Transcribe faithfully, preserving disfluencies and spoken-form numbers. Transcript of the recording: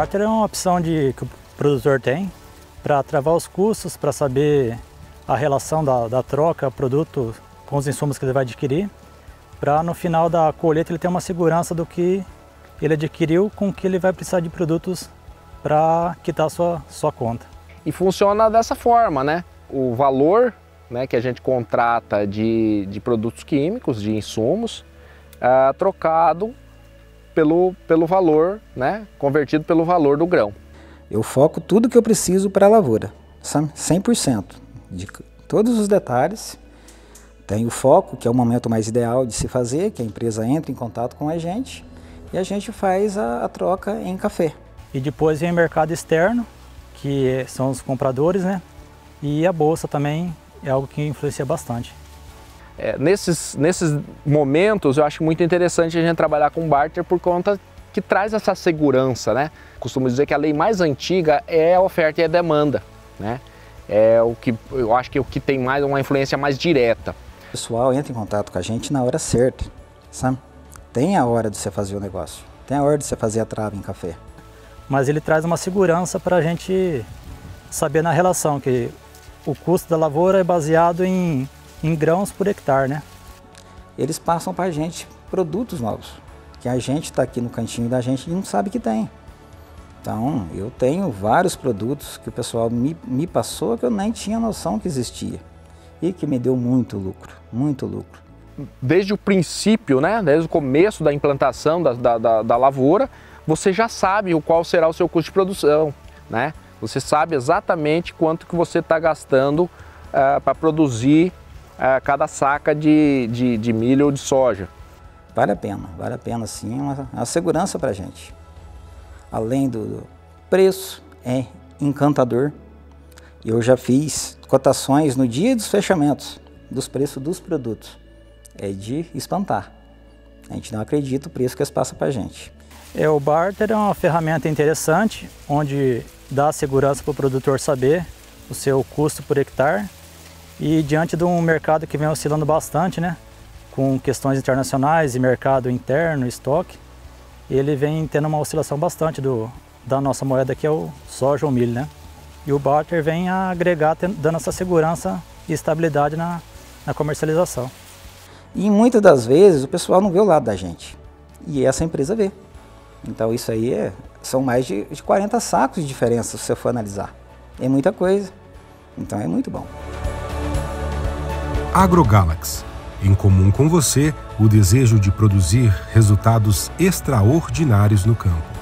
barter é uma opção de, que o produtor tem para travar os custos, para saber a relação da, da troca produto com os insumos que ele vai adquirir, para no final da colheita ele ter uma segurança do que ele adquiriu com que ele vai precisar de produtos para quitar a sua, sua conta. E funciona dessa forma, né? O valor, né, que a gente contrata de, de produtos químicos, de insumos, é, trocado pelo, pelo valor, né, convertido pelo valor do grão. Eu foco tudo que eu preciso para a lavoura, cem por cento, de todos os detalhes. Tem o foco, que é o momento mais ideal de se fazer, que a empresa entra em contato com a gente e a gente faz a, a troca em café. E depois vem o mercado externo, que são os compradores, né? E a bolsa também é algo que influencia bastante. É, nesses, nesses momentos eu acho muito interessante a gente trabalhar com barter por conta que traz essa segurança, né? Costumo dizer que a lei mais antiga é a oferta e a demanda, né? É o que eu acho que é o que tem mais uma influência mais direta. O pessoal entra em contato com a gente na hora certa, sabe? Tem a hora de você fazer o negócio, tem a hora de você fazer a trava em café. Mas ele traz uma segurança para a gente saber na relação que o custo da lavoura é baseado em, em grãos por hectare, né? Eles passam para a gente produtos novos, que a gente está aqui no cantinho da gente e não sabe que tem. Então, eu tenho vários produtos que o pessoal me, me passou que eu nem tinha noção que existia e que me deu muito lucro, muito lucro. Desde o princípio, né, desde o começo da implantação da, da, da, da lavoura, você já sabe o qual será o seu custo de produção, né? Você sabe exatamente quanto que você está gastando uh, para produzir uh, cada saca de, de, de milho ou de soja. Vale a pena, vale a pena sim, é uma, uma segurança para a gente. Além do preço, é encantador. Eu já fiz cotações no dia dos fechamentos, dos preços dos produtos. É de espantar. A gente não acredita o preço que eles passam para a gente. É, o barter é uma ferramenta interessante, onde dá segurança para o produtor saber o seu custo por hectare. E diante de um mercado que vem oscilando bastante, né, com questões internacionais e mercado interno, estoque, ele vem tendo uma oscilação bastante do, da nossa moeda, que é o soja ou milho, né? E o barter vem a agregar, dando essa segurança e estabilidade na, na comercialização. E muitas das vezes o pessoal não vê o lado da gente, e essa empresa vê. Então isso aí é, são mais de, de quarenta sacos de diferença se você for analisar. É muita coisa, então é muito bom. AgroGalaxy. Em comum com você, o desejo de produzir resultados extraordinários no campo.